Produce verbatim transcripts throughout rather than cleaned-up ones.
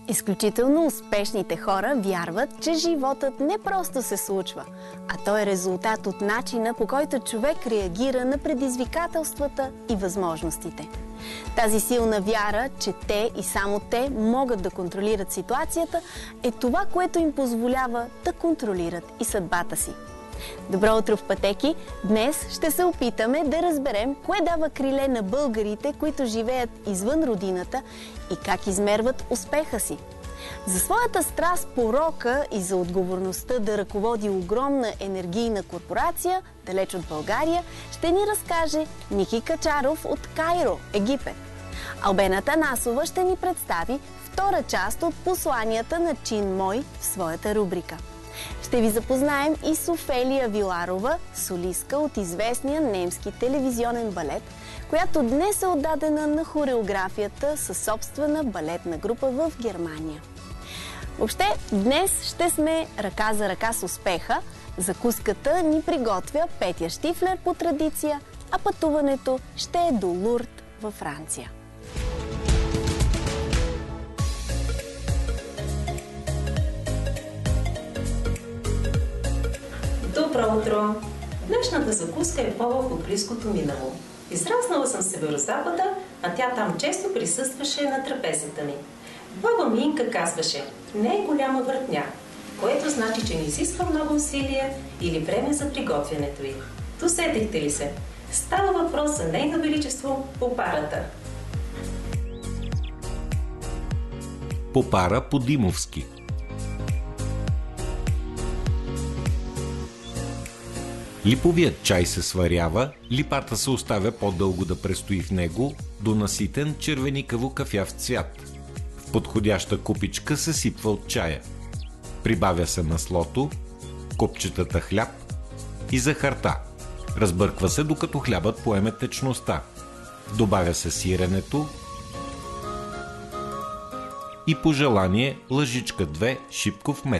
Изключително успешните хора вярват, че животът не просто се случва, а той е резултат от начина, по който човек реагира на предизвикателствата и възможностите. Тази силна вяра, че те и само те могат да контролират ситуацията, е това, което им позволява да контролират и съдбата си. Добро утро в Пътеки! Днес ще се опитаме да разберем кое дава криле на българите, които живеят извън родината и как измерват успеха си. За своята страст по рока и за отговорността да ръководи огромна енергийна корпорация, далеч от България, ще ни разкаже Ники Качаров от Кайро, Египет. Албена Танасова ще ни представи втора част от посланията на Чин Мой в своята рубрика. Ще ви запознаем и с Офелия Виларова, солистка от известния немски телевизионен балет, която днес е отдадена на хореографията със собствена балетна група в Германия. Въобще, днес ще сме ръка за ръка с успеха. Закуската ни приготвя Петя Штифлер по традиция, а пътуването ще е до Лурд във Франция. Добро утро! Днешната закуска е повод от близкото минало. Израснала съм в Северозапада, а тя там често присъстваше на трапезата ми. Баба ми Инка казваше: не е голяма въртня, което значи, че не изисква много усилия или време за приготвянето й. Досетихте ли се? Става въпрос за нейно величество Попарата. Попара по-димовски. Липовият чай се сварява, липата се оставя по-дълго да престои в него, до наситен червеникаво кафяв цвят. В подходяща купичка се сипва от чая. Прибавя се маслото, копчетата хляб и захарта. Разбърква се, докато хлябът поеме течността. Добавя се сиренето и по желание лъжичка-две шипков мед.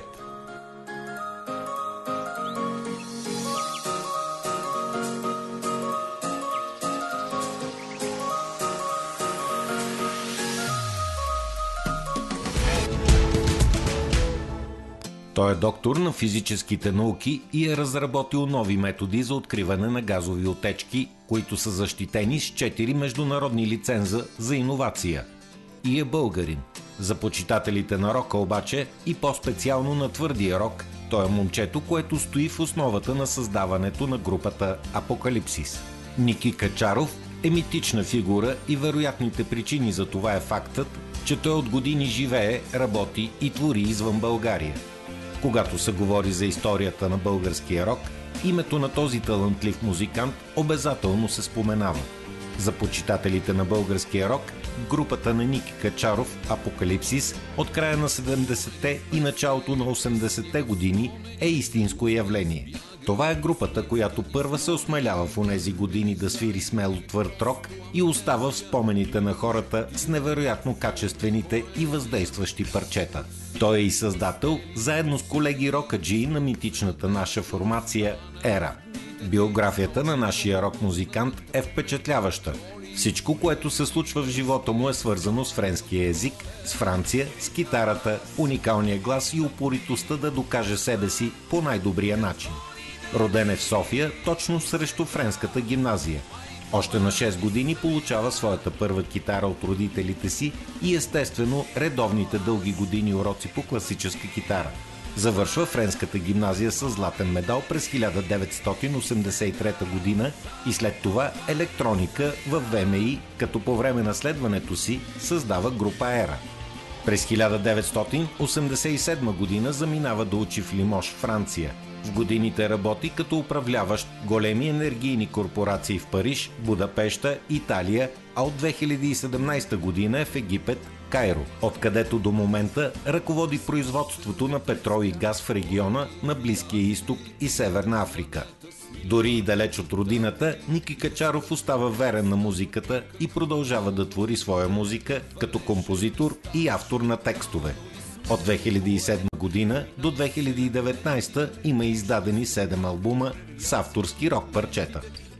Той е доктор на физическите науки и е разработил нови методи за откриване на газови отечки, които са защитени с четири международни лиценза за иновация. И е българин. За почитателите на рока обаче и по-специално на твърдия рок, той е момчето, което стои в основата на създаването на групата Апокалипсис. Ники Качаров е митична фигура и вероятните причини за това е фактът, че той от години живее, работи и твори извън България. Когато се говори за историята на българския рок, името на този талантлив музикант обязателно се споменава. За почитателите на българския рок, групата на Ники Качаров Апокалипсис от края на седемдесетте и началото на осемдесетте години е истинско явление. Това е групата, която първа се осмелява в онези години да свири смело твърд рок и остава в спомените на хората с невероятно качествените и въздействащи парчета. Той е и създател, заедно с колеги рокаджии на митичната наша формация Ера. Биографията на нашия рок-музикант е впечатляваща. Всичко, което се случва в живота му, е свързано с френския език, с Франция, с китарата, уникалния глас и упоритостта да докаже себе си по най-добрия начин. Роден е в София, точно срещу френската гимназия. Още на шест години получава своята първа китара от родителите си и естествено редовните дълги години уроци по класическа китара. Завършва френската гимназия с златен медал през хиляда деветстотин осемдесет и трета година и след това електроника в ВМИ, като по време на следването си създава група Ера. През хиляда деветстотин осемдесет и седма година заминава да учи в Лимож, Франция. В годините работи като управляващ големи енергийни корпорации в Париж, Будапеща, Италия, а от две хиляди и седемнадесета година е в Египет, Кайро, откъдето до момента ръководи производството на петрол и газ в региона на Близкия изток и Северна Африка. Дори и далеч от родината, Ники Качаров остава верен на музиката и продължава да твори своя музика като композитор и автор на текстове. От две хиляди и седма година до две хиляди и деветнадесета има издадени седем албума с авторски рок парчета.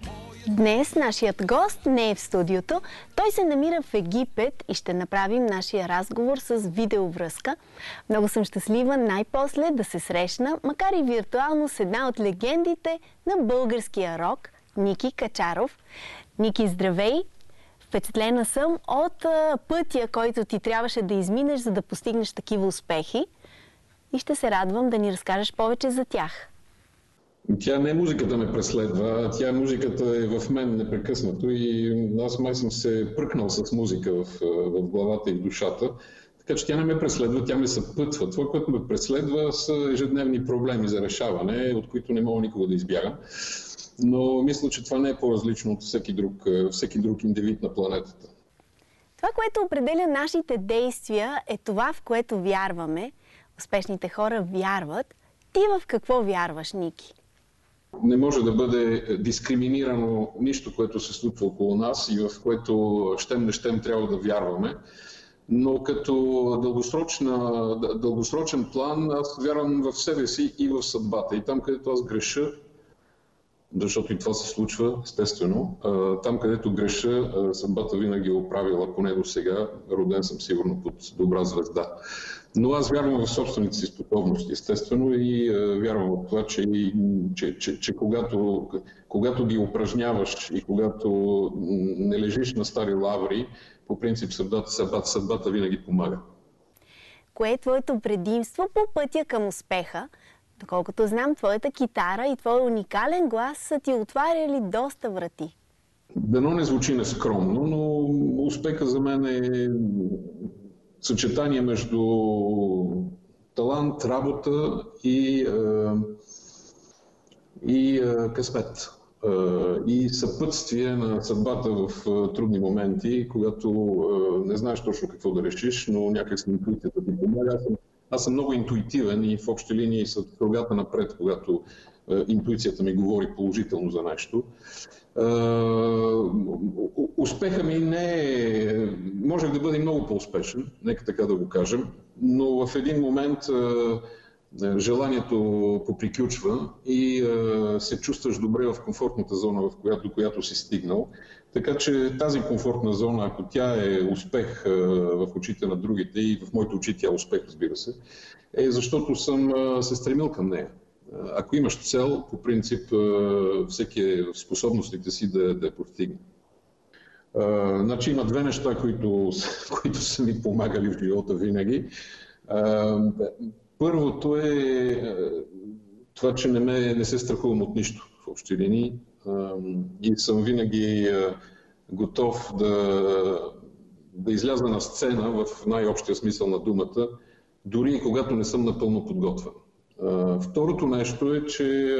Днес нашият гост не е в студиото. Той се намира в Египет и ще направим нашия разговор с видеовръзка. Много съм щастлива най-после да се срещна, макар и виртуално, с една от легендите на българския рок, Ники Качаров. Ники, здравей! Впечатлена съм от а, пътя, който ти трябваше да изминеш, за да постигнеш такива успехи. И ще се радвам да ни разкажеш повече за тях. Тя не музиката ме преследва, тя музиката е в мен непрекъснато и аз май съм се пръкнал с музика в, в главата и в душата. Така че тя не ме преследва, тя ме съпътва. Това, което ме преследва, са ежедневни проблеми за решаване, от които не мога никога да избягам. Но мисля, че това не е по-различно от всеки друг, всеки друг индивид на планетата. Това, което определя нашите действия, е това, в което вярваме. Успешните хора вярват. Ти в какво вярваш, Ники? Не може да бъде дискриминирано нищо, което се случва около нас и в което щем не щем трябва да вярваме. Но като дългосрочен план аз вярвам в себе си и в съдбата. И там, където аз греша, защото и това се случва, естествено, там, където греша, съдбата винаги е оправила, поне до сега, роден съм сигурно под добра звезда. Но аз вярвам в собствените си способности, естествено, и е, вярвам в това, че, че, че, че когато, когато ги упражняваш и когато не лежиш на стари лаври, по принцип съдбата, съдбата, съдбата винаги помага. Кое е твоето предимство по пътя към успеха? Доколкото знам, твоята китара и твой уникален глас са ти отваряли доста врати. Дано не звучи нескромно, но успеха за мен е съчетание между талант, работа и, е, и е, късмет. Е, и съпътствие на съдбата в е, трудни моменти, когато е, не знаеш точно какво да решиш, но някак си интуицията ти помага. Аз съм, аз съм много интуитивен и в общи линии са крогата напред, когато е, интуицията ми говори положително за нещо. Uh, успеха ми не е... Можех да бъде много по-успешен, нека така да го кажем, но в един момент uh, желанието поприключва и uh, се чувстваш добре в комфортната зона, в която, до която си стигнал. Така че тази комфортна зона, ако тя е успех uh, в очите на другите и в моите очи тя е успех, разбира се, е защото съм uh, се стремил към нея. Ако имаш цел, по принцип, всеки е в способностите си да, да я постигне. Значи има две неща, които, които са ми помагали в живота винаги. Първото е това, че не, ме, не се страхувам от нищо в общи линии и съм винаги готов да, да изляза на сцена в най-общия смисъл на думата, дори и когато не съм напълно подготвен. Второто нещо е, че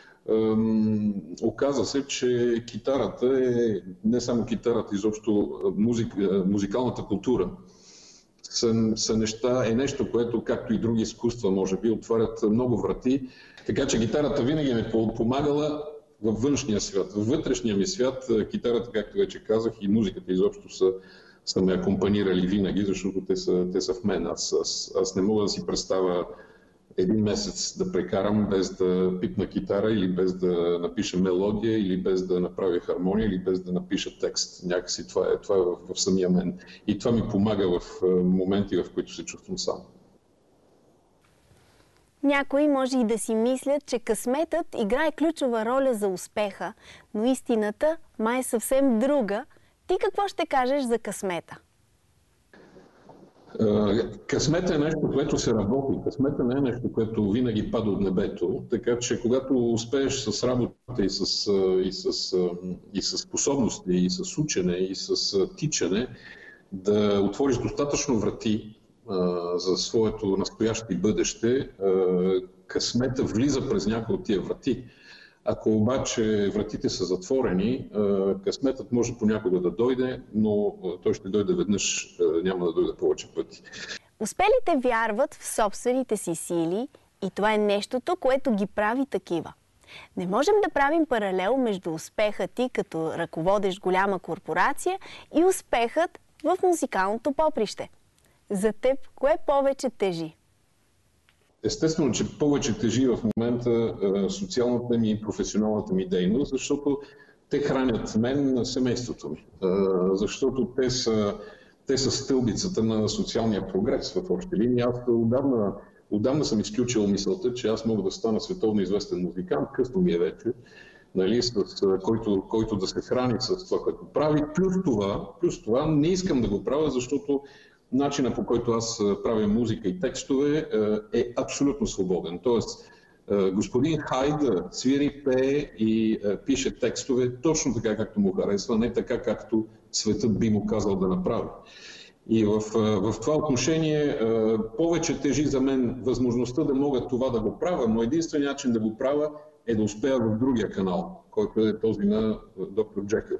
оказа се, че китарата е не само китарата, изобщо музик, музикалната култура са, са неща, е нещо, което, както и други изкуства, може би, отварят много врати. Така че китарата винаги ме е помагала във външния свят. Във вътрешния ми свят китарата, както вече казах, и музиката изобщо са, са ме акомпанирали винаги, защото те са, те са в мен. Аз, аз, аз не мога да си представя един месец да прекарам без да пипна китара или без да напиша мелодия или без да направя хармония или без да напиша текст. Някакси това е, това е в, в самия мен. И това ми помага в моменти, в които се чувствам сам. Някои може и да си мислят, че късметът играе ключова роля за успеха, но истината май е съвсем друга. Ти какво ще кажеш за късмета? Късмета е нещо, което се работи. Късмета не е нещо, което винаги пада от небето. Така че когато успееш с работа и с, и с, и с способности, и с учене, и с тичане, да отвориш достатъчно врати а, за своето настояще и бъдеще, а, късмета влиза през някои от тия врати. Ако обаче вратите са затворени, късметът може понякога да дойде, но той ще дойде веднъж, няма да дойде повече пъти. Успелите вярват в собствените си сили и това е нещото, което ги прави такива. Не можем да правим паралел между успеха ти като ръководещ голяма корпорация и успехът в музикалното поприще. За теб, кое повече тежи? Естествено, че повече тежи в момента социалната ми и професионалната ми дейност, защото те хранят мен, семейството ми, защото те са, те са стълбицата на социалния прогрес в общи линии. Аз отдавна, отдавна съм изключил мисълта, че аз мога да стана световно известен музикант, късно ми е вече, нали, с, който, който да се храни с това, което прави. Плюс това, плюс това не искам да го правя, защото начинът, по който аз правя музика и текстове, е абсолютно свободен. Тоест, господин Хайд свири, пее и пише текстове точно така, както му харесва, не така, както светът би му казал да направи. И в, в това отношение повече тежи за мен възможността да мога това да го правя, но единственият начин да го правя е да успея в другия канал, който е този на доктор Джекил.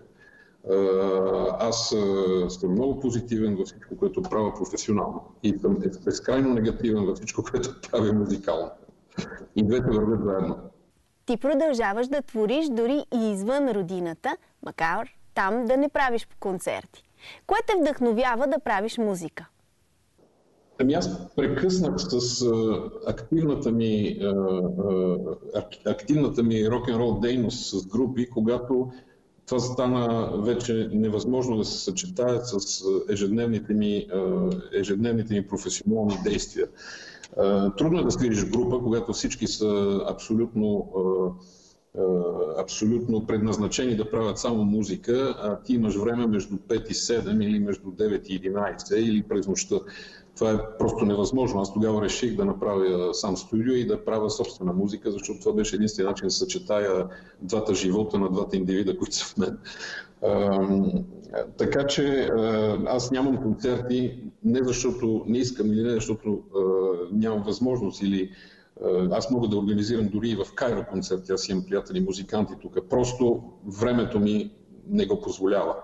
Аз съм много позитивен във всичко, което правя професионално и съм безкрайно негативен във всичко, което правя музикално. И двете вървят заедно. Ти продължаваш да твориш дори и извън родината, макар там да не правиш концерти. Кое те вдъхновява да правиш музика? Ами аз прекъснах с а, активната ми, а, а, активната ми рок-н-рол дейност с групи, когато това стана вече невъзможно да се съчетаят с ежедневните ми, а, ежедневните ми професионални действия. А, трудно е да свириш група, когато всички са абсолютно а, абсолютно предназначени да правят само музика, а ти имаш време между пет и седем или между девет и единайсет или през нощта. Това е просто невъзможно. Аз тогава реших да направя сам студио и да правя собствена музика, защото това беше единствен начин да съчетая двата живота на двата индивида, които са в мен. А, така че аз нямам концерти не защото не искам или не защото а, нямам възможност или аз мога да организирам дори и в Кайро концерти, аз имам приятели музиканти тук. Просто времето ми не го позволява.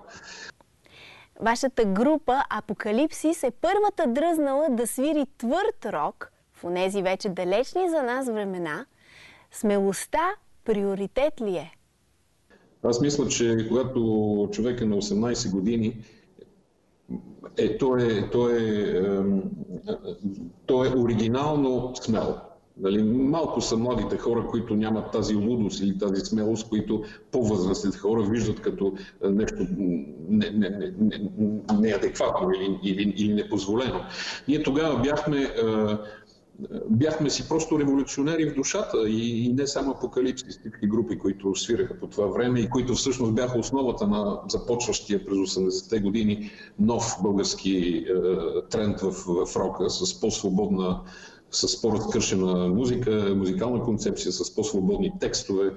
Вашата група Апокалипсис е първата дръзнала да свири твърд рок в онези вече далечни за нас времена. Смелостта приоритет ли е? Аз мисля, че когато човек е на осемнайсет години, е, той, е, той, е, е, той е оригинално смел. Дали, малко са младите хора, които нямат тази лудост или тази смелост, които по-възрастните хора виждат като нещо неадекватно не, не, не, или, или, или непозволено. Ние тогава бяхме, бяхме си просто революционери в душата и, и не само Апокалипсис, всички групи, които свираха по това време и които всъщност бяха основата на започващия през осемдесетте години нов български е, тренд в, в рока с по-свободна, с по-разкършена музика, музикална концепция, с по-свободни текстове.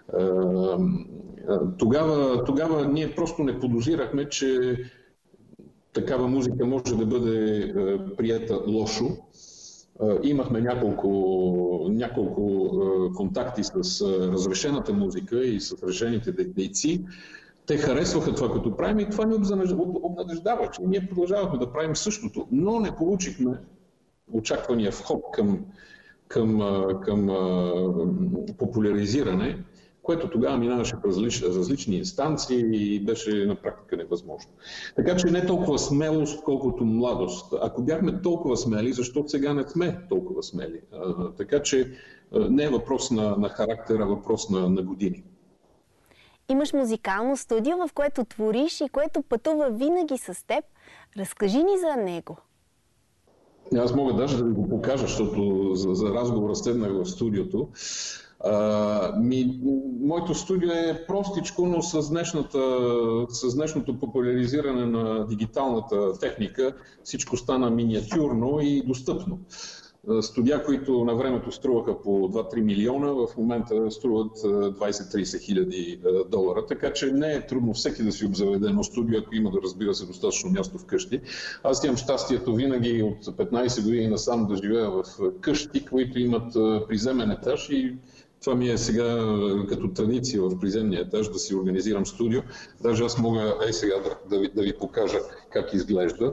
Тогава, тогава ние просто не подозирахме, че такава музика може да бъде приета лошо. Имахме няколко, няколко контакти с разрешената музика и с решените дейци. Те харесваха това, като правим и това ни обнадеждава, че ние продължавахме да правим същото, но не получихме очаквания вход към, към, към популяризиране, което тогава минаваше през различни, различни инстанции и беше на практика невъзможно. Така че не толкова смелост, колкото младост. Ако бяхме толкова смели, защо сега не сме толкова смели? А, така че не е въпрос на, на характер, а въпрос на, на години. Имаш музикално студио, в което твориш и което пътува винаги с теб. Разкажи ни за него. Аз мога даже да ви го покажа, защото за, за разговора седнах в студиото. А, ми, моето студио е простичко, но с, днешната, с днешното популяризиране на дигиталната техника всичко стана миниатюрно и достъпно. Студия, които на времето струваха по два-три милиона, в момента струват двайсет-трийсет хиляди долара, така че не е трудно всеки да си обзаведе едно студио, ако има да разбира се достатъчно място вкъщи. Аз имам щастието винаги от петнайсет години насам да живея в къщи, които имат приземен етаж и това ми е сега като традиция в приземния етаж да си организирам студио. Даже аз мога ей сега да, да, ви, да ви покажа как изглежда.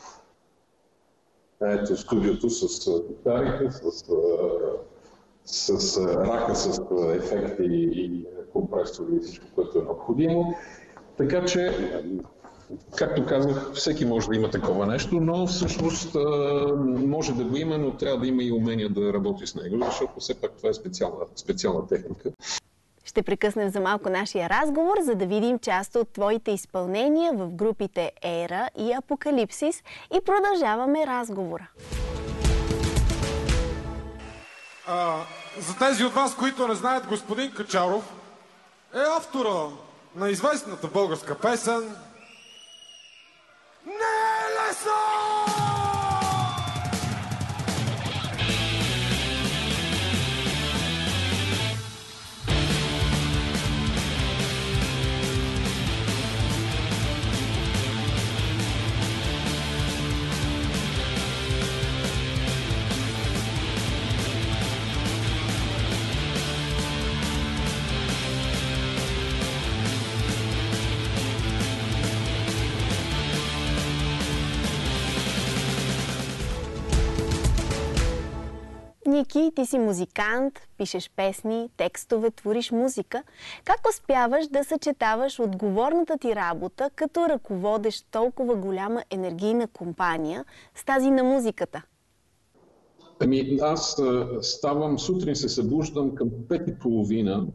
Ето студиото с гитарите, с, с, с рака, с ефекти и компресори и всичко, което е необходимо. Така че, както казах, всеки може да има такова нещо, но всъщност може да го има, но трябва да има и умения да работи с него, защото все пак това е специална, специална техника. Ще прекъснем за малко нашия разговор, за да видим част от твоите изпълнения в групите Ера и Апокалипсис и продължаваме разговора. А, за тези от вас, които не знаят, господин Качаров е автора на известната българска песен "Не е лесно!" Ники, ти си музикант, пишеш песни, текстове, твориш музика. Как успяваш да съчетаваш отговорната ти работа, като ръководиш толкова голяма енергийна компания, с тази на музиката? Ами аз ставам, сутрин се събуждам към пет и половина.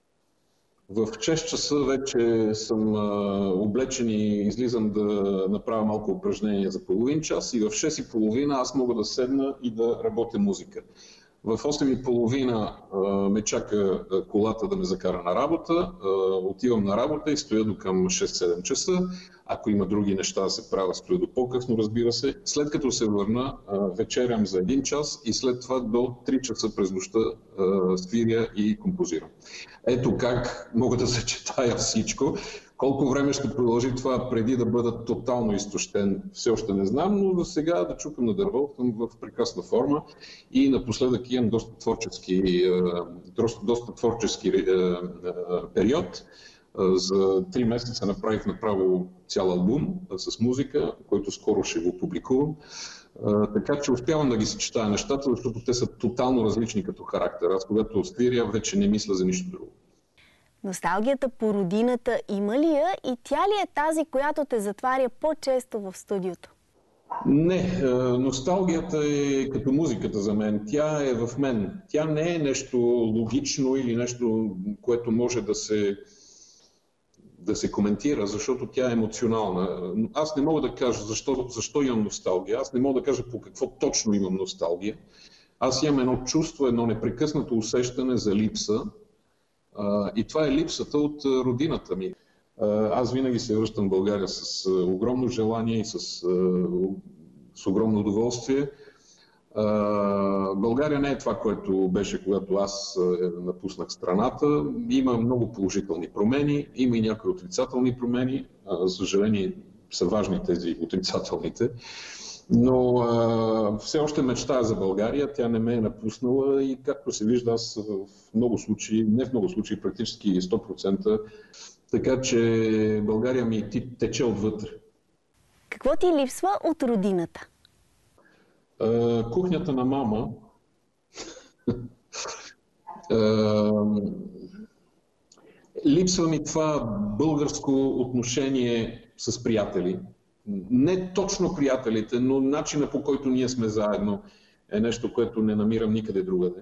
В шест часа вече съм облечен и излизам да направя малко упражнение за половин час и в шест и половина аз мога да седна и да работя музика. В осем и половина ме чака колата да ме закара на работа, отивам на работа и стоя до към шест-седем часа. Ако има други неща да се правя, стоя до по-късно, разбира се. След като се върна, вечерям за един час и след това до три часа през нощта свиря и композирам. Ето как мога да съчетая всичко. Колко време ще продължи това преди да бъда тотално изтощен, все още не знам, но за сега да чукам на дърво, съм в прекрасна форма и напоследък имам доста творчески, доста, доста творчески период. За три месеца направих направо цял албум с музика, който скоро ще го публикувам. Така че успявам да ги съчетая нещата, защото те са тотално различни като характер. Аз когато свиря, вече не мисля за нищо друго. Носталгията по родината има ли я и тя ли е тази, която те затваря по-често в студиото? Не, носталгията е като музиката за мен. Тя е в мен. Тя не е нещо логично или нещо, което може да се, да се коментира, защото тя е емоционална. Аз не мога да кажа защо, защо имам носталгия. Аз не мога да кажа по какво точно имам носталгия. Аз имам едно чувство, едно непрекъснато усещане за липса. И това е липсата от родината ми. Аз винаги се връщам в България с огромно желание и с, с огромно удоволствие. България не е това, което беше, когато аз напуснах страната. Има много положителни промени, има и някои отрицателни промени. За съжаление са важни тези отрицателните. Но а, все още мечтая за България, тя не ме е напуснала и както се вижда, аз в много случаи, не в много случаи, практически сто процента, така че България ми тече отвътре. Какво ти липсва от родината? А, кухнята на мама. а, липсва ми това българско отношение с приятели. Не точно приятелите, но начина, по който ние сме заедно, е нещо, което не намирам никъде другаде.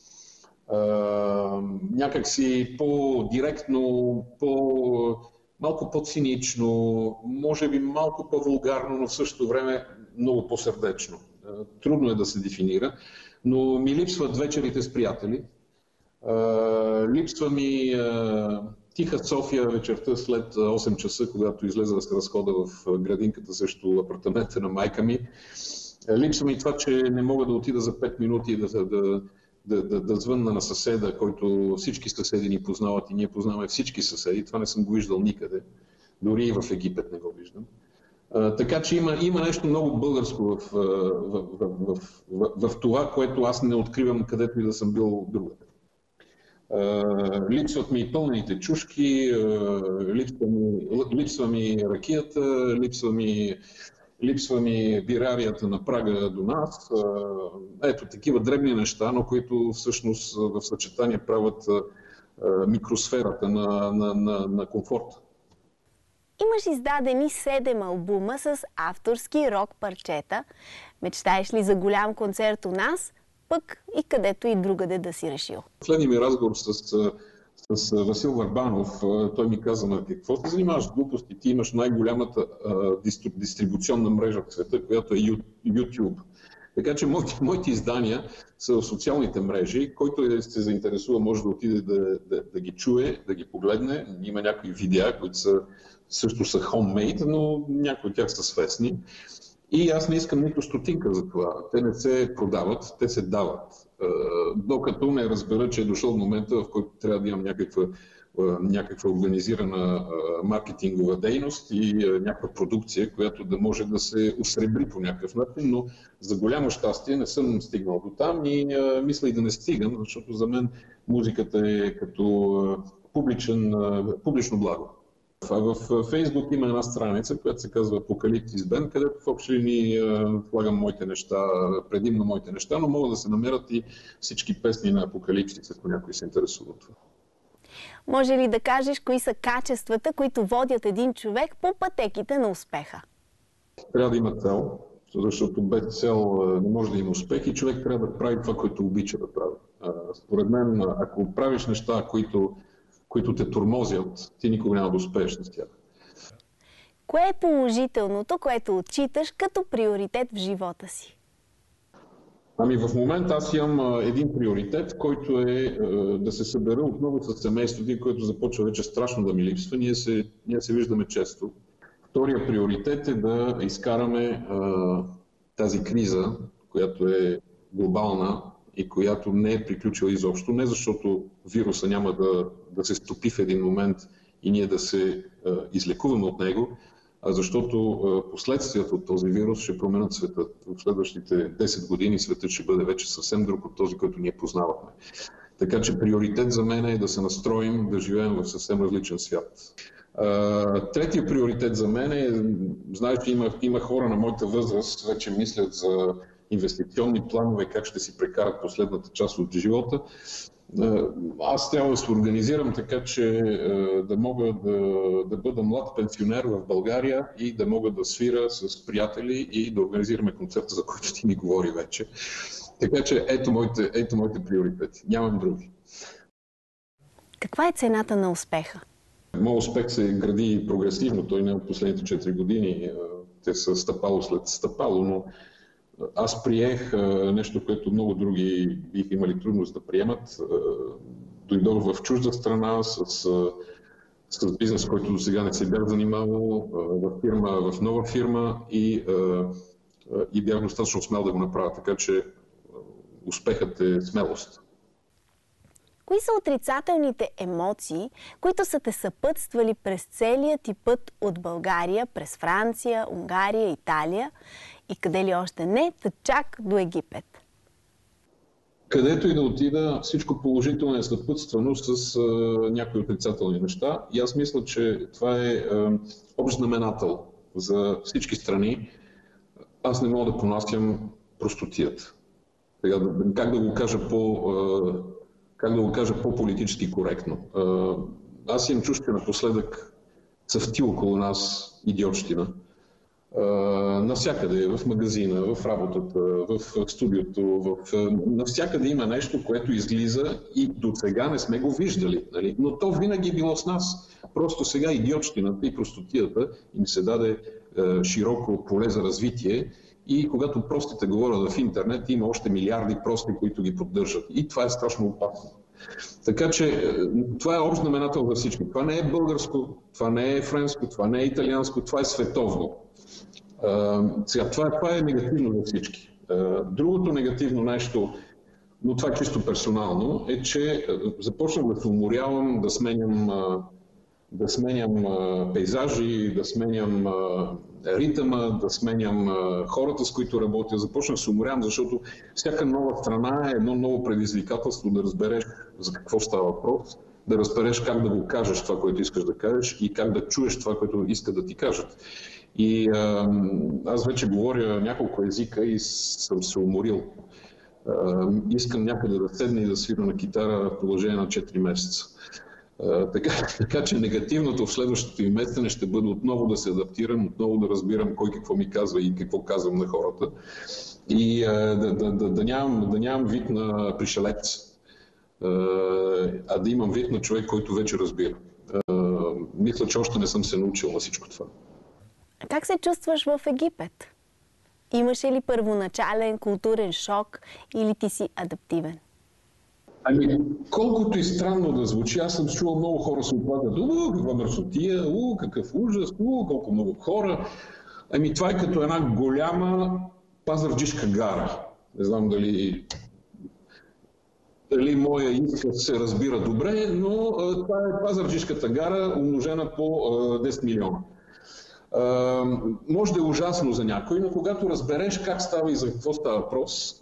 Някак си по-директно, по, малко по-цинично, може би малко по-вулгарно, но в същото време много по-сърдечно. Трудно е да се дефинира, но ми липсват вечерите с приятели. Липсва ми тиха София вечерта след осем часа, когато излезе да се разхода в градинката срещу апартамента на майка ми. Липсва ми това, че не мога да отида за пет минути да, да, да, да, да звънна на съседа, който всички съседи ни познават и ние познаваме всички съседи. Това не съм го виждал никъде. Дори и в Египет не го виждам. А, така че има, има нещо много българско в, в, в, в, в, в, в това, което аз не откривам където и да съм бил другаде. Uh, липсват ми пълнените чушки, uh, липсва, ми, липсва ми ракията, липсва ми, липсва ми бирарията на прага до нас. Uh, ето такива дребни неща, но които всъщност в съчетание правят uh, микросферата на, на, на, на комфорта. Имаш издадени седем албума с авторски рок парчета. Мечтаеш ли за голям концерт у нас? Пък и където и другаде да си решил. Последният ми разговор с, с Васил Върбанов. Той ми каза: на какво се занимаваш с глупости? Ти имаш най-голямата дистрибуционна мрежа в света, която е YouTube. Така че моите, моите издания са в социалните мрежи. Който се заинтересува, може да отиде да, да, да ги чуе, да ги погледне. Има някои видеа, които са, също са homemade, но някои от тях са свестни. И аз не искам нито стотинка за това. Те не се продават, те се дават. Докато не разбера, че е дошъл момента, в който трябва да имам някаква, някаква организирана маркетингова дейност и някаква продукция, която да може да се осребри по някакъв начин, но за голямо щастие не съм стигнал до там и мисля и да не стигам, защото за мен музиката е като публичен, публично благо. В Фейсбук има една страница, която се казва Apocalyptic Band, където в общи линии влагам моите неща, предимно моите неща, но могат да се намерят и всички песни на Апокалипсис, ако някой се интересува от това. Може ли да кажеш кои са качествата, които водят един човек по пътеките на успеха? Трябва да има цел, защото без цел не може да има успех и човек трябва да прави това, което обича да прави. Според мен, ако правиш неща, които които те тормозят, ти никога няма да успееш с тях. Кое е положителното, което отчиташ като приоритет в живота си? Ами в момента аз имам един приоритет, който е да се събера отново с семейството, което започва вече страшно да ми липсва. Ние се, ние се виждаме често. Втория приоритет е да изкараме а, тази криза, която е глобална и която не е приключила изобщо, не защото вируса няма да, да се стопи в един момент и ние да се а, излекуваме от него, а защото а, последствията от този вирус ще променят света. В следващите десет години светът ще бъде вече съвсем друг от този, който ние познавахме. Така че приоритет за мен е да се настроим, да живеем в съвсем различен свят. Uh, третия приоритет за мен е, знаеш, че има, има хора на моята възраст, вече мислят за инвестиционни планове, как ще си прекарат последната част от живота. Uh, аз трябва да се организирам така, че uh, да мога да, да бъда млад пенсионер в България и да мога да свира с приятели и да организираме концерта, за който ти ми говори вече. Така че ето моите, ето моите приоритети. Нямам други. Каква е цената на успеха? Моят успех се гради прогресивно, той не е от последните четири години. Те са стъпало след стъпало, но аз приех нещо, което много други биха имали трудност да приемат. Дойдох в чужда страна с, с бизнес, който до сега не се бях занимавал, в, фирма, в нова фирма и, и бях достатъчно смел да го направя, така че успехът е смелост. Кои са отрицателните емоции, които са те съпътствали през целия ти път от България, през Франция, Унгария, Италия и къде ли още не, та чак до Египет? Където и да отида, всичко положително е съпътствано с а, някои отрицателни неща. И аз мисля, че това е а, общ знаменател за всички страни. Аз не мога да понасям простотията. Как да го кажа по... А, как да го кажа по-политически коректно. Аз имам чувство, че напоследък цъфти около нас идиотщина. Навсякъде, в магазина, в работата, в студиото, в... навсякъде има нещо, което излиза и до сега не сме го виждали. Нали? Но то винаги е било с нас. Просто сега идиотщината и простотията им се даде широко поле за развитие. И когато простите говорят в интернет, има още милиарди прости, които ги поддържат. И това е страшно опасно. Така че това е общ знаменател за всички. Това не е българско, това не е френско, това не е италианско, това е световно. Сега, това, това е негативно за всички. Другото негативно нещо, но това е чисто персонално, е, че започнах да се уморявам, да сменям, да сменям пейзажи, да сменям ритъма, да сменям хората, с които работя. Започнах да се уморявам, защото всяка нова страна е едно ново предизвикателство да разбереш за какво става въпрос, да разбереш как да го кажеш това, което искаш да кажеш и как да чуеш това, което искат да ти кажат. И а, аз вече говоря няколко езика и съм се уморил. А, искам някъде да седна и да свиря на китара в продължение на четири месеца. Uh, така, така че негативното в следващото им месене ще бъде отново да се адаптирам, отново да разбирам кой какво ми казва и какво казвам на хората и uh, да, да, да, да, нямам, да нямам вид на пришелец. а да имам вид на човек, който вече разбира. Мисля, че още не съм се научил на всичко това. Как се чувстваш в Египет? Имаше ли първоначален културен шок или ти си адаптивен? Ами, колкото и странно да звучи, аз съм чувал много хора се оплакват. О, каква мърсотия, о, какъв ужас, о, колко много хора. Ами, това е като една голяма пазарджишка гара. Не знам дали, дали моя изказ се разбира добре, но а, това е пазарджишката гара, умножена по а, десет милиона. Uh, може да е ужасно за някой, но когато разбереш как става и за какво става въпрос,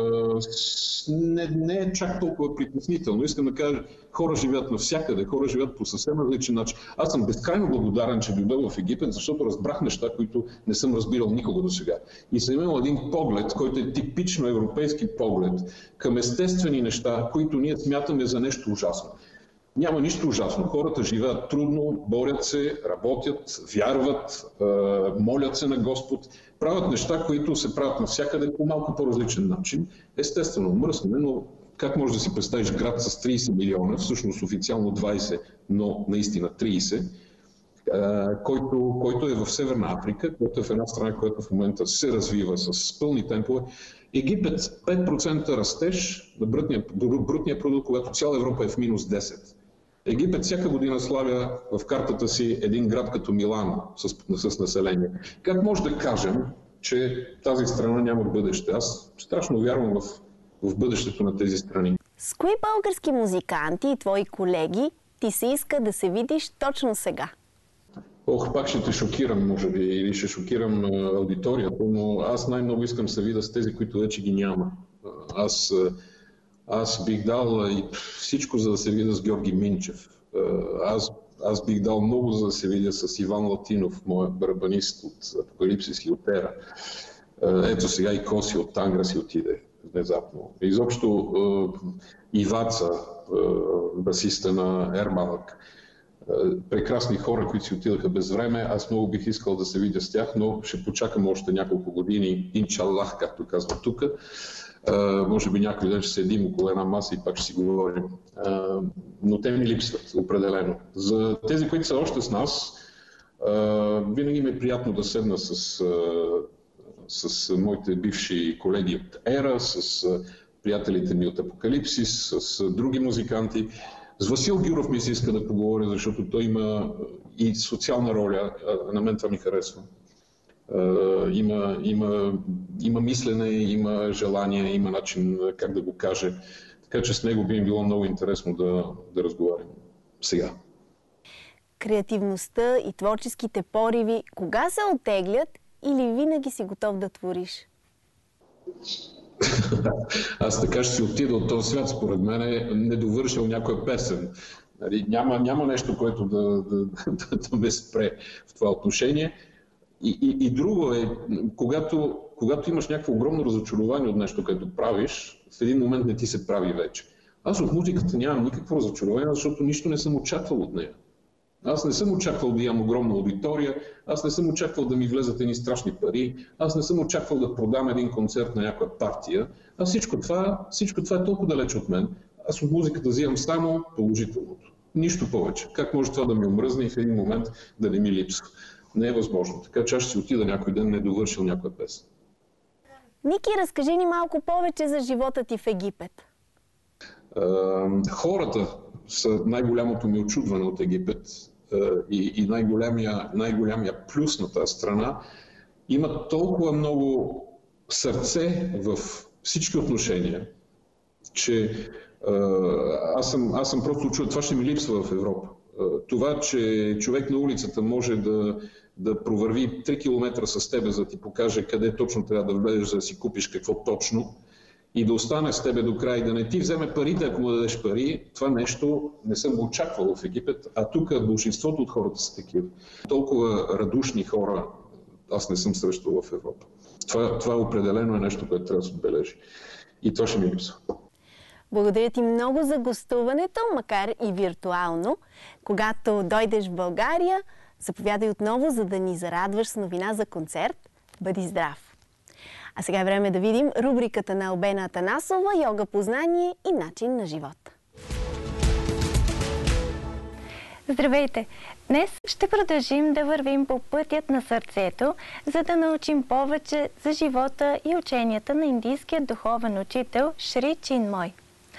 uh, не, не е чак толкова притеснително. Искам да кажа, хора живеят навсякъде, хора живеят по съвсем различен начин. Аз съм безкрайно благодарен, че дойдох в Египет, защото разбрах неща, които не съм разбирал никога до сега. И съм имал един поглед, който е типично европейски поглед към естествени неща, които ние смятаме за нещо ужасно. Няма нищо ужасно. Хората живеят трудно, борят се, работят, вярват, молят се на Господ, правят неща, които се правят навсякъде по малко по-различен начин. Естествено, мръсне, но как можеш да си представиш град с трийсет милиона, всъщност официално двайсет, но наистина трийсет, който, който е в Северна Африка, който е в една страна, която в момента се развива с пълни темпове. Египет пет процента растеж на брутния, брутния продукт, когато цяла Европа е в минус десет. Египет всяка година славя в картата си един град като Милано с, с население. Как може да кажем, че тази страна няма бъдеще? Аз страшно вярвам в, в бъдещето на тези страни. С кои български музиканти и твои колеги ти се иска да се видиш точно сега? Ох, пак ще те шокирам, може би, или ще шокирам аудиторията, но аз най-много искам да се видя с тези, които вече ги няма. Аз... Аз бих дал и всичко, за да се видя с Георги Минчев. Аз, аз бих дал много, за да се видя с Иван Латинов, моят барабанист от Апокалипсис и от Ера. Ето сега и Коси от Тангра си отиде внезапно. Изобщо Иваца, басиста на Ермалък. Прекрасни хора, които си отидаха без време. Аз много бих искал да се видя с тях, но ще почакам още няколко години. Инчаллах, както казва тук. Uh, може би някой ден ще седим около една маса и пак ще си говорим. Uh, но те ми липсват, определено. За тези, които са още с нас, uh, винаги ми е приятно да седна с, uh, с моите бивши колеги от Ера, с uh, приятелите ми от Апокалипсис, с uh, други музиканти. С Васил Гюров ми се иска да поговоря, защото той има и социална роля, а на мен това ми харесва. Uh, има, има, има мислене, има желание, има начин как да го каже. Така че с него би ми било много интересно да, да разговарям сега. Креативността и творческите пориви кога се оттеглят или винаги си готов да твориш? Аз така ще си отида от този свят, според мен е недовършил някоя песен. Няма, няма нещо, което да, да, да, да ме спре в това отношение. И, и, и друго е, когато, когато имаш някакво огромно разочарование от нещо, което правиш, в един момент не ти се прави вече. Аз от музиката нямам никакво разочарование, защото нищо не съм очаквал от нея. Аз не съм очаквал да имам огромна аудитория, аз не съм очаквал да ми влезат едни страшни пари, аз не съм очаквал да продам един концерт на някоя партия. А всичко това, всичко това е толкова далеч от мен. Аз от музиката взимам само положителното. Нищо повече. Как може това да ми омръзне и в един момент да не ми липсва? Не е възможно. Така че аз ще си отида някой ден, не е довършил някоя песен. Ники, разкажи ни малко повече за живота ти в Египет. Uh, хората са най-голямото ми очудване от Египет uh, и, и най-голямия, най-голямия плюс на тази страна. Има толкова много сърце в всички отношения, че uh, аз, съм, аз съм просто очуден. Това ще ми липсва в Европа. Uh, това, че човек на улицата може да, да провърви три километра с тебе, за да ти покаже къде точно трябва да влезеш, за да си купиш какво точно, и да остане с тебе до край, и да не ти вземе парите, ако му дадеш пари, това нещо не съм го очаквал в Египет, а тук большинството от хората са такива. Толкова радушни хора аз не съм срещал в Европа. Това, това определено е нещо, което трябва да се отбележи. И това ще ми липсва. Благодаря ти много за гостуването, макар и виртуално. Когато дойдеш в България, заповядай отново, за да ни зарадваш с новина за концерт. Бъди здрав! А сега е време да видим рубриката на Албена Атанасова «Йога, познание и начин на живот». Здравейте! Днес ще продължим да вървим по пътят на сърцето, за да научим повече за живота и ученията на индийският духовен учител Шри Чинмой.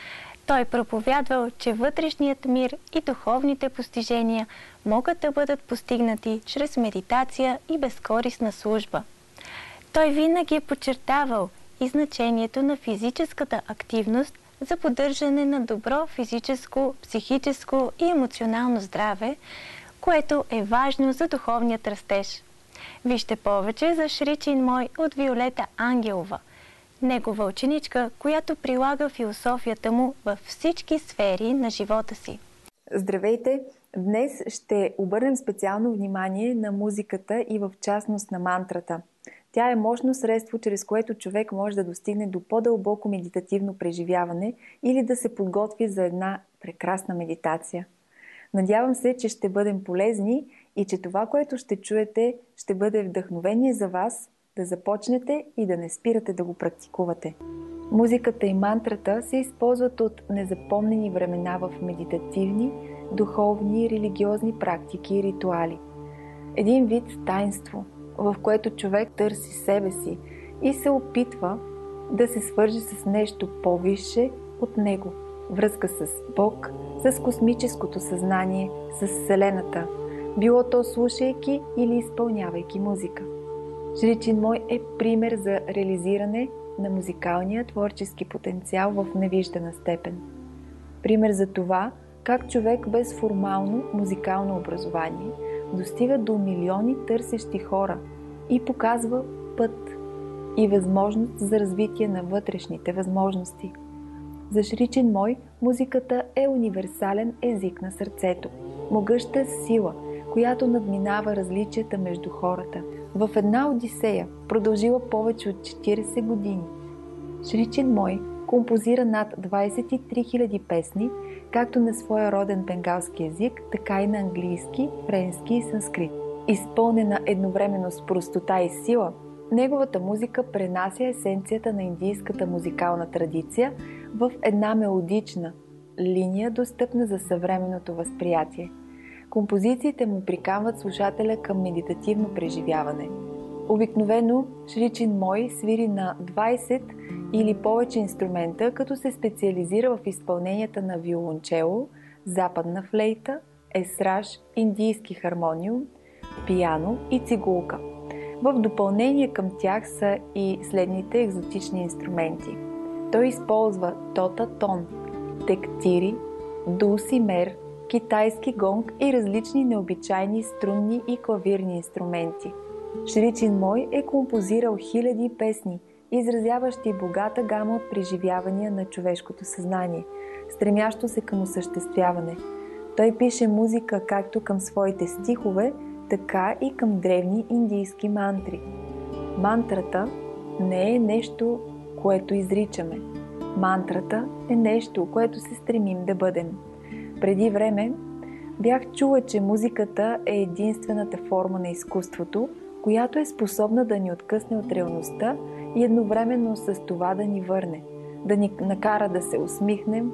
Той проповядвал, че вътрешният мир и духовните постижения могат да бъдат постигнати чрез медитация и безкористна служба. Той винаги е подчертавал и значението на физическата активност за поддържане на добро физическо, психическо и емоционално здраве, което е важно за духовният растеж. Вижте повече за Шри Чинмой от Виолета Ангелова, негова ученичка, която прилага философията му във всички сфери на живота си. Здравейте! Днес ще обърнем специално внимание на музиката и в частност на мантрата. Тя е мощно средство, чрез което човек може да достигне до по-дълбоко медитативно преживяване или да се подготви за една прекрасна медитация. Надявам се, че ще бъдем полезни и че това, което ще чуете, ще бъде вдъхновение за вас да започнете и да не спирате да го практикувате. Музиката и мантрата се използват от незапомнени времена в медитативни, духовни, религиозни практики и ритуали. Един вид таинство, в което човек търси себе си и се опитва да се свържи с нещо по-висше от него. Връзка с Бог, с космическото съзнание, с Вселената, било то слушайки или изпълнявайки музика. Шри Чинмой е пример за реализиране на музикалния творчески потенциал в невиждана степен. Пример за това, как човек без формално музикално образование достига до милиони търсещи хора и показва път и възможност за развитие на вътрешните възможности. За Шри Чинмой музиката е универсален език на сърцето, могъща сила, която надминава различията между хората. В една одисея, продължила повече от четиридесет години, Шри Чинмой композира над двадесет и три хиляди песни, както на своя роден бенгалски език, така и на английски, френски и санскрит. Изпълнена едновременно с простота и сила, неговата музика пренася есенцията на индийската музикална традиция в една мелодична линия, достъпна за съвременното възприятие. Композициите му приканват слушателя към медитативно преживяване. Обикновено Шри Чинмой свири на двадесет или повече инструмента, като се специализира в изпълненията на виолончело, западна флейта, есраж, индийски хармониум, пиано и цигулка. В допълнение към тях са и следните екзотични инструменти. Той използва тота-тон, тектири, дулсимер, китайски гонг и различни необичайни струнни и клавирни инструменти. Шри Чинмой е композирал хиляди песни, изразяващи богата гама от преживявания на човешкото съзнание, стремящо се към осъществяване. Той пише музика както към своите стихове, така и към древни индийски мантри. Мантрата не е нещо, което изричаме. Мантрата е нещо, което се стремим да бъдем. Преди време бях чула, че музиката е единствената форма на изкуството, която е способна да ни откъсне от реалността и едновременно с това да ни върне, да ни накара да се усмихнем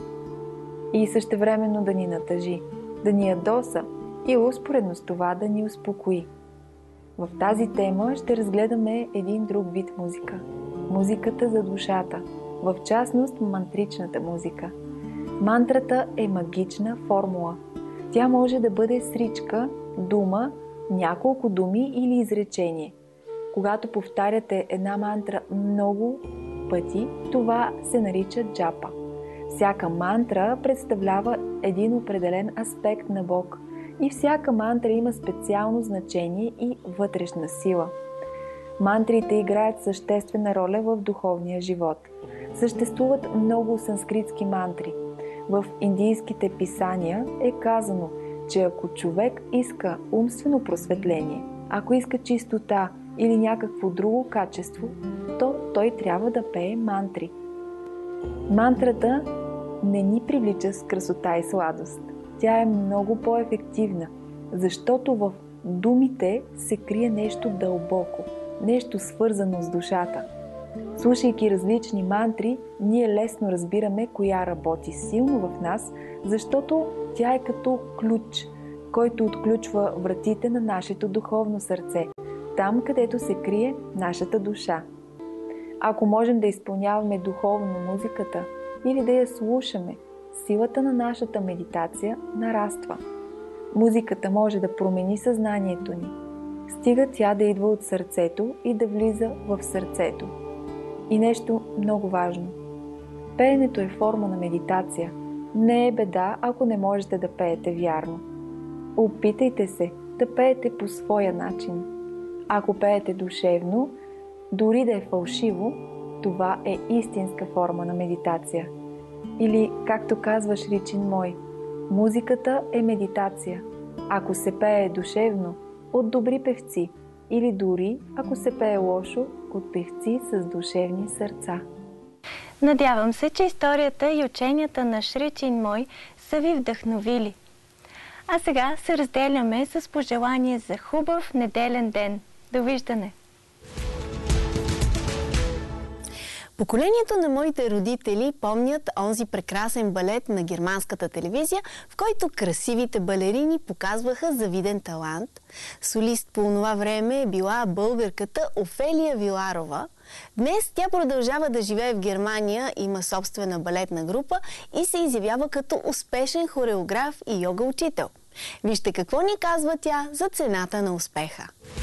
и същевременно да ни натъжи, да ни ядоса и успоредно с това да ни успокои. В тази тема ще разгледаме един друг вид музика – музиката за душата, в частност мантричната музика. Мантрата е магична формула. Тя може да бъде сричка, дума, няколко думи или изречение. Когато повтаряте една мантра много пъти, това се нарича джапа. Всяка мантра представлява един определен аспект на Бог и всяка мантра има специално значение и вътрешна сила. Мантрите играят съществена роля в духовния живот. Съществуват много санскритски мантри. В индийските писания е казано, че ако човек иска умствено просветление, ако иска чистота или някакво друго качество, то той трябва да пее мантри. Мантрата не ни привлича с красота и сладост. Тя е много по-ефективна, защото в думите се крие нещо дълбоко, нещо свързано с душата. Слушайки различни мантри, ние лесно разбираме коя работи силно в нас, защото тя е като ключ. който отключва вратите на нашето духовно сърце, там където се крие нашата душа. Ако можем да изпълняваме духовно музиката или да я слушаме, силата на нашата медитация нараства. Музиката може да промени съзнанието ни. Стига тя да идва от сърцето и да влиза в сърцето. И нещо много важно. Пеенето е форма на медитация. Не е беда, ако не можете да пеете вярно. Опитайте се да пеете по своя начин. Ако пеете душевно, дори да е фалшиво, това е истинска форма на медитация. Или, както казва Шри Чинмой, музиката е медитация. Ако се пее душевно, от добри певци, или дори, ако се пее лошо, от певци с душевни сърца. Надявам се, че историята и ученията на Шри Чинмой са ви вдъхновили. А сега се разделяме с пожелание за хубав неделен ден. Довиждане! Поколението на моите родители помнят онзи прекрасен балет на германската телевизия, в който красивите балерини показваха завиден талант. Солист по това време е била българката Офелия Виларова. Днес тя продължава да живее в Германия, има собствена балетна група и се изявява като успешен хореограф и йога учител. Вижте какво ни казва тя за цената на успеха.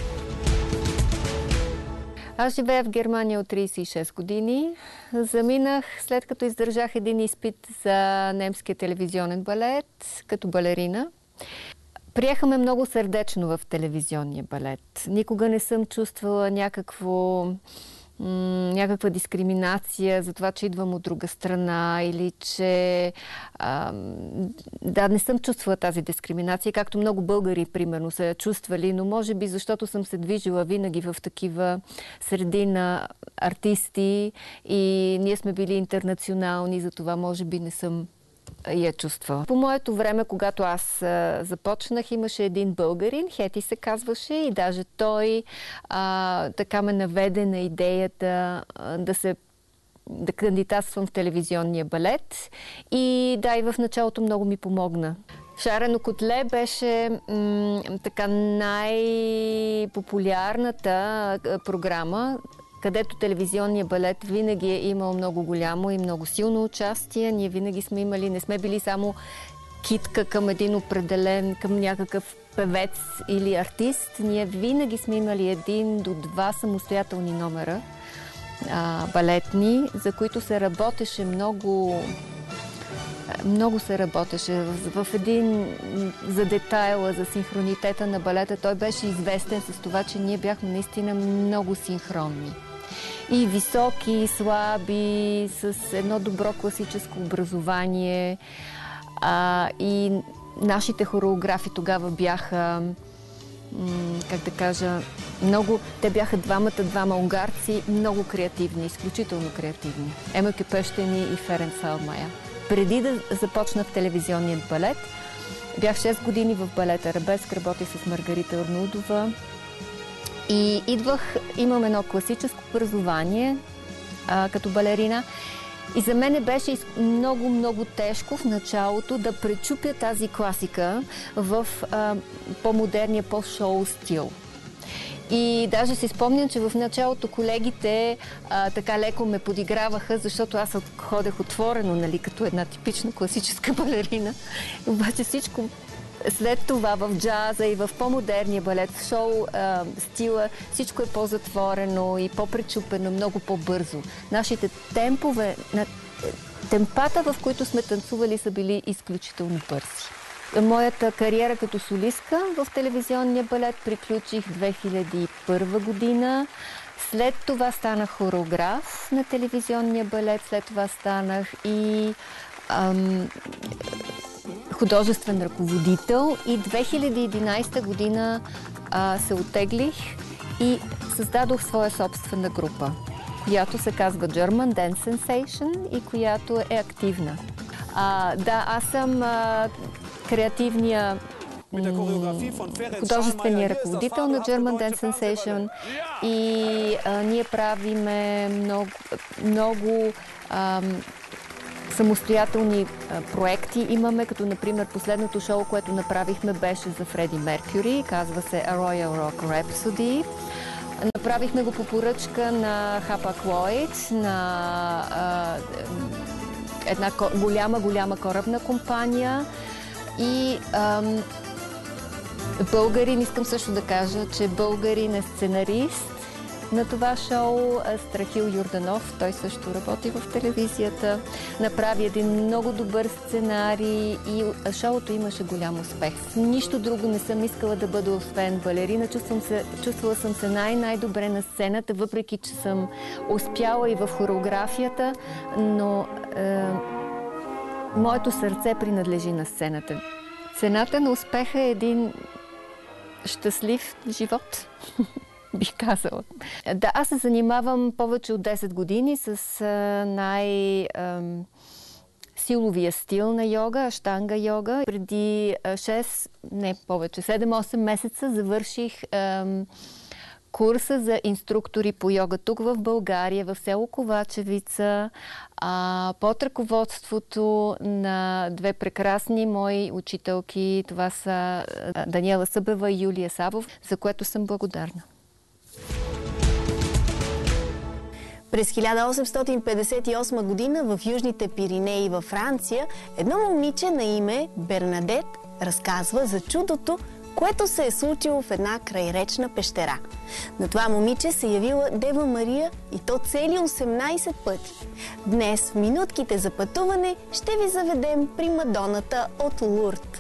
Аз живея в Германия от трийсет и шест години. Заминах след като издържах един изпит за немския телевизионен балет като балерина. Приехаме много сърдечно в телевизионния балет. Никога не съм чувствала някакво, някаква дискриминация за това, че идвам от друга страна или че... А, да, не съм чувствала тази дискриминация, както много българи, примерно, са я чувствали, но може би защото съм се движила винаги в такива среди на артисти и ние сме били интернационални, затова може би не съм я чувствала. По моето време, когато аз а, започнах, имаше един българин, Хети се казваше, и даже той а, така ме наведе на идеята а, да се да кандидатствам в телевизионния балет. И да, и в началото много ми помогна. Шарено котле беше м, така най-популярната програма, където телевизионния балет винаги е имал много голямо и много силно участие. Ние винаги сме имали, не сме били само китка към един определен, към някакъв певец или артист. Ние винаги сме имали един до два самостоятелни номера а, балетни, за които се работеше много... Много се работеше в, в един за детайла, за синхронитета на балета. Той беше известен с това, че ние бяхме наистина много синхронни. И високи, и слаби, с едно добро класическо образование. А, и нашите хореографи тогава бяха, как да кажа, много... Те бяха двамата, двама унгарци, много креативни, изключително креативни. Емъке Пещени и Ференц Салмая. Преди да започна в телевизионният балет, бях шест години в балет Арабеск, работих с Маргарита Арнаудова и идвах, имам едно класическо образование а, като балерина и за мен беше много, много тежко в началото да пречупя тази класика в а, по-модерния, по-шоу стил. И даже си спомням, че в началото колегите а, така леко ме подиграваха, защото аз ходех отворено, нали, като една типична класическа балерина. Обаче всичко след това в джаза и в по-модерния балет, в шоу а, стила, всичко е по-затворено и по-пречупено, много по-бързо. Нашите темпове, на, темпата, в които сме танцували, са били изключително бързи. Моята кариера като солистка в телевизионния балет приключих две хиляди и първа година. След това станах хореограф на телевизионния балет, след това станах и ам, художествен ръководител и две хиляди и единадесета година а, се оттеглих и създадох своя собствена група, която се казва German Dance Sensation и която е активна. А, да, аз съм а, креативния художествения ръководител на German Dance Sensation и а, ние правиме много, много ам, самостоятелни а, проекти имаме, като например последното шоу, което направихме, беше за Фреди Меркюри, казва се A Royal Rock Rhapsody. Направихме го по поръчка на Hapag-Lloyd, на а, една голяма, голяма корабна компания. И ам, българин, искам също да кажа, че българин е сценарист на това шоу, Страхил Юрданов, той също работи в телевизията, направи един много добър сценарий и шоуто имаше голям успех. Нищо друго не съм искала да бъда освен балерина. Чувствам се, чувствала съм се най-най-добре на сцената, въпреки че съм успяла и в хореографията, но е, моето сърце принадлежи на сцената. Цената на успеха е един щастлив живот. Бих казала. Да, аз се занимавам повече от десет години с най-силовия стил на йога, аштанга йога. Преди шест, не повече, седем-осем месеца завърших ам, курса за инструктори по йога тук в България, в село Ковачевица, а, под ръководството на две прекрасни мои учителки. Това са Даниела Събева и Юлия Савов, за което съм благодарна. През хиляда осемстотин петдесет и осма година в Южните Пиринеи във Франция едно момиче на име Бернадет разказва за чудото, което се е случило в една крайречна пещера. На това момиче се явила Дева Мария и то цели осемнайсет пъти. Днес в минутките за пътуване ще ви заведем при Мадоната от Лурд.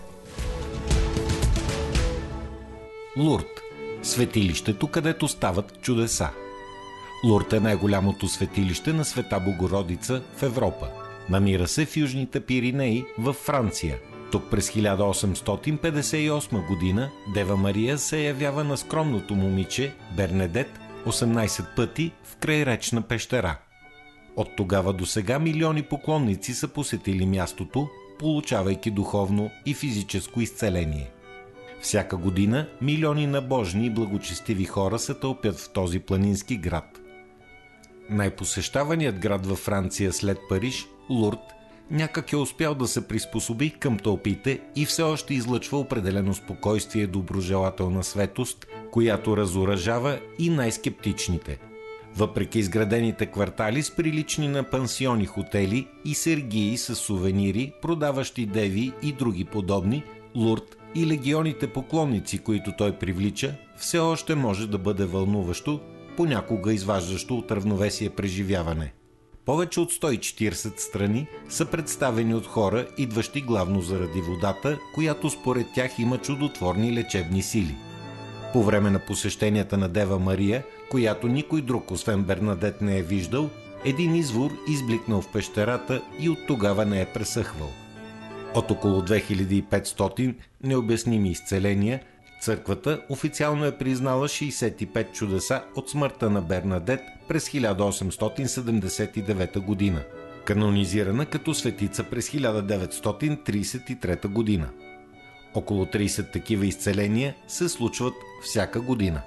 Лурд – светилището, където стават чудеса. Лурд е най-голямото светилище на Света Богородица в Европа. Намира се в Южните Пиринеи във Франция. Тук през хиляда осемстотин петдесет и осма година Дева Мария се явява на скромното момиче Бернадет осемнайсет пъти в крайречна пещера. От тогава до сега милиони поклонници са посетили мястото, получавайки духовно и физическо изцеление. Всяка година милиони набожни и благочестиви хора се тълпят в този планински град. Най-посещаваният град във Франция след Париж, Лурд, някак е успял да се приспособи към тълпите и все още излъчва определено спокойствие и доброжелателна светост, която разоръжава и най-скептичните. Въпреки изградените квартали с прилични на пансиони хотели и сергии с сувенири, продаващи деви и други подобни, Лурд и легионите поклонници, които той привлича, все още може да бъде вълнуващо, понякога изваждащо от равновесие преживяване. Повече от сто и четирийсет страни са представени от хора, идващи главно заради водата, която според тях има чудотворни лечебни сили. По време на посещенията на Дева Мария, която никой друг освен Бернадет не е виждал, един извор избликнал в пещерата и от тогава не е пресъхвал. От около две хиляди и петстотин необясними изцеления, църквата официално е признала шейсет и пет чудеса от смъртта на Бернадет през хиляда осемстотин седемдесет и девета година, канонизирана като светица през хиляда деветстотин трийсет и трета година. Около трийсет такива изцеления се случват всяка година.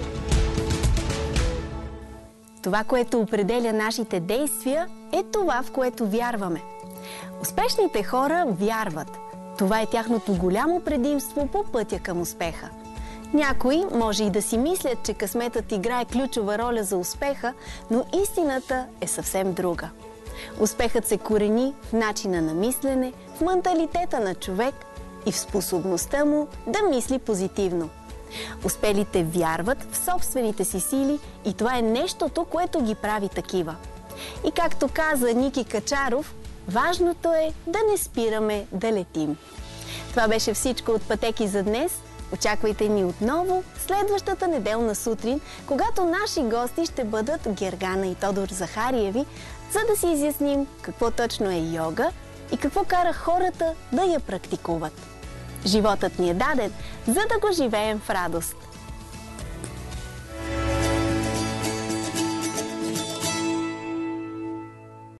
Това, което определя нашите действия, е това, в което вярваме. Успешните хора вярват. Това е тяхното голямо предимство по пътя към успеха. Някои може и да си мислят, че късметът играе ключова роля за успеха, но истината е съвсем друга. Успехът се корени в начина на мислене, в менталитета на човек и в способността му да мисли позитивно. Успелите вярват в собствените си сили и това е нещото, което ги прави такива. И както каза Ники Качаров, важното е да не спираме да летим. Това беше всичко от Пътеки за днес. Очаквайте ни отново следващата неделна сутрин, когато наши гости ще бъдат Гергана и Тодор Захариеви, за да си изясним какво точно е йога и какво кара хората да я практикуват. Животът ни е даден, за да го живеем в радост.